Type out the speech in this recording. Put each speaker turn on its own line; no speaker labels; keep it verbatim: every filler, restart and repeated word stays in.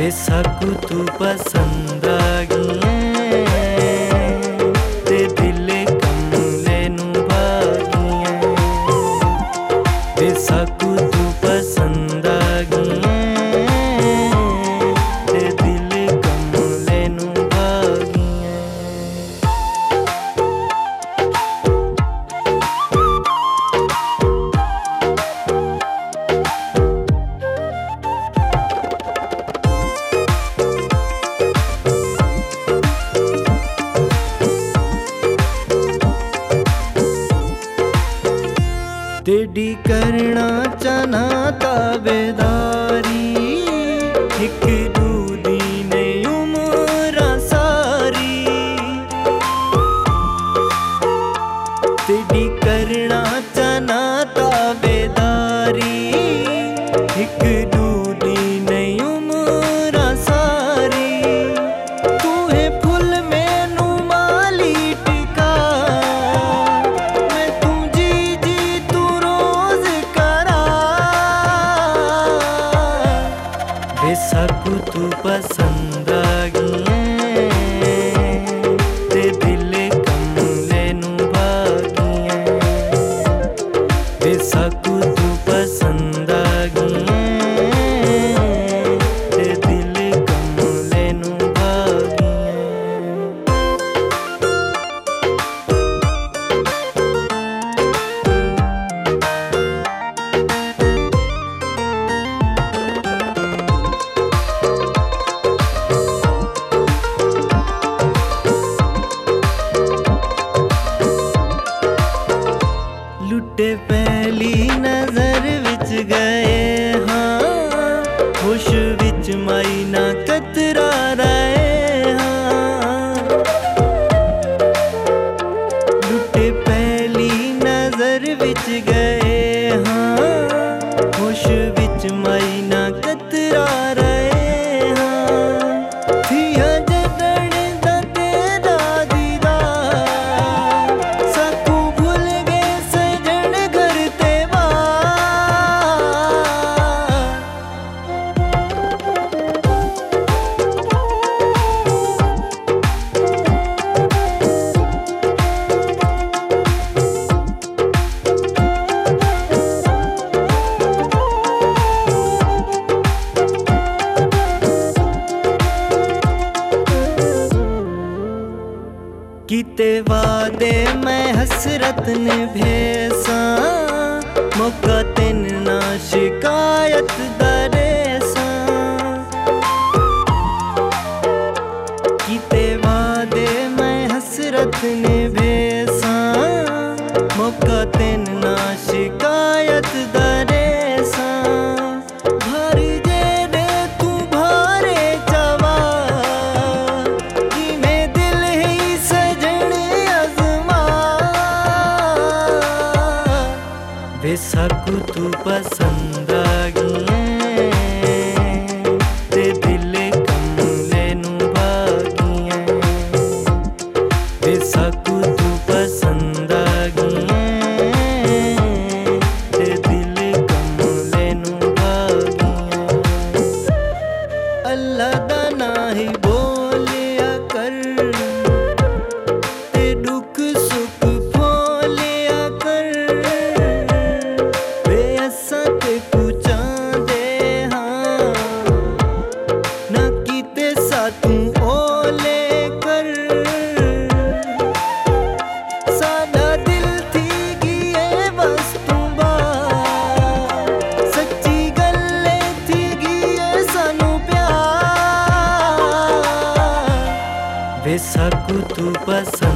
बेसाकू तू पसंद आ गई ते दिल कमले नू भागियां। बेसाकू तू पसंद आ गई ते दिल कमले नू भागियां। तेरी करना चाहना ताबेदारी एक दूदी ने उम्र सारी। तेरी करना चाहना ताबेदारी एक दूदी ने उम्र सारी। तू है फुल मैनू माली टिका मैं तू जी जी तू रोज करा। बेसाकू तू पसंद आ गई ते दिल कमले नू भागियां। बेसाकू तू पसंद आ गई ते दिल कमले नू भागियां। लुटे पहली नजर विच गए हाँ होश विच माई ना कतरा रहे हाँ। लुटे पहली नजर विच गए हाँ होश विच माई ना कतरा रहे हाँ। थिया जदड़ दा तेरा दीदार साकू भूल गए सजन घर ते बार। कीते वादे मैं हसरत ने भेसा मौका तेन ना शिकायत दरेसा। कीते वादे मैं हसरत ने भेसा मौका तेन ना शिकायत दरेसा। भर जे रे तू भारे चवा जिमें दिल ही सजन अज़मा। बेसाकू तू पसंद आ गई ते दिल कमले नू भागियां। बेसाकू तू पसंद आ गई ते दिल कमले नू भागियां। अल्लाह दा ना ही बोलिया कर ते दुख सुख फोलिया कर। बेअसा ते कुचांदे हाँ ना कीते सातू ओले कर। साडा दिल थी गिए बस तू बार सच्ची गल्ले थी गिए सानू प्यार। बेसाकू तू पसंद